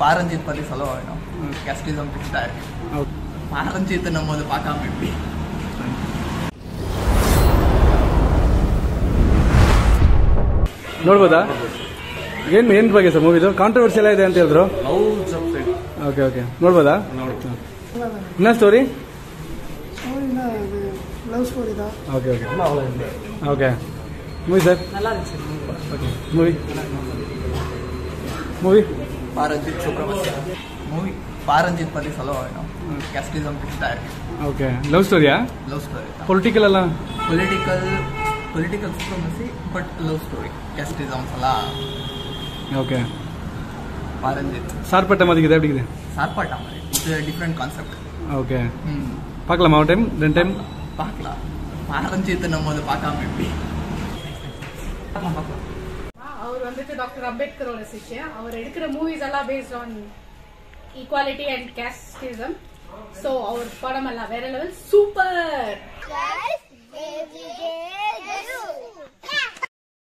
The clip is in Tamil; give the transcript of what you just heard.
பாரஞ்சித் பற்றி சொல்ல வேணும். கேஸ்டிசம் பிடிச்சிட்டாரு. பாரஞ்சித் நம்ம அதை பார்க்காம எப்படி ನೋಡ್ಬೋದಾ? ಏನು ಬಗ್ಗೆ ಸರ್ ಮೂವಿದು ಕಾಂಟ್ರವರ್ಸಿ ಎಲ್ಲ ಇದೆ ಅಂತ ಹೇಳಿದ್ರು. ಓಕೆ ಓಕೆ ನೋಡ್ಬೋದಾ? ಇನ್ನ ಸ್ಟೋರಿ லவ் ஸ்டோரி தான். Okay okay okay movie sir நல்லா இருந்துச்சு. Okay movie Pa Ranjith Subramaniam movie Pa Ranjith பற்றி சொல்ல வேணும். கேஸ்டிசம் பிடிச்சிட்டாரு. ஓகே லவ் ஸ்டோரியா? லவ் ஸ்டோரி பொலிட்டிக்கல் ಎಲ್ಲ political supremacy but love story casteisms எல்லாம். ஓகே பாரஞ்சித் சார்பட்ட மாதிரிக்குது எப்படி இருக்குது? சார்பாட்டா மாதிரி இது டிஃப்ரெண்ட் கான்செப்ட். ஓகே பார்க்கலாமா ஒரு டைம் 2 டைம் பார்க்கலாம். பாரஞ்சித் நம்ம அதை பார்க்காம எப்படி அவர் வந்துட்டு டாக்டர் அம்பேத்கரோட சிஷ்யன். அவர் எடுக்கிற மூவிஸ் எல்லாம் based on equality and casteism. So அவர் படம் எல்லாம் வேற லெவல் சூப்பர்.